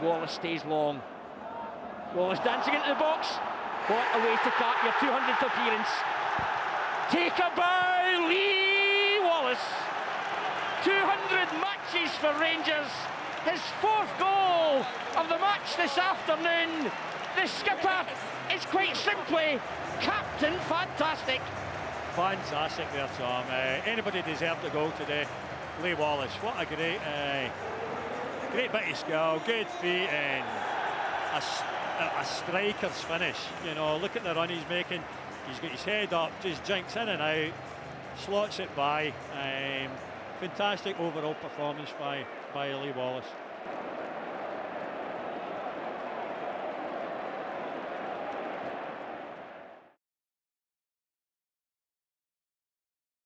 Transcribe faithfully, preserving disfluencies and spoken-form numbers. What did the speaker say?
Wallace stays long. Wallace dancing into the box. What a way to cap your two hundredth appearance. Taken by Lee Wallace. two hundred matches for Rangers. His fourth goal of the match this afternoon. The skipper is quite simply Captain Fantastic. Fantastic there, Tom. Uh, anybody deserved the goal today. Lee Wallace, what a great, uh, great bit of skill, good feet, and a, a, a striker's finish. You know, look at the run he's making. He's got his head up, just jinks in and out, slots it by. Um, fantastic overall performance by, by Lee Wallace.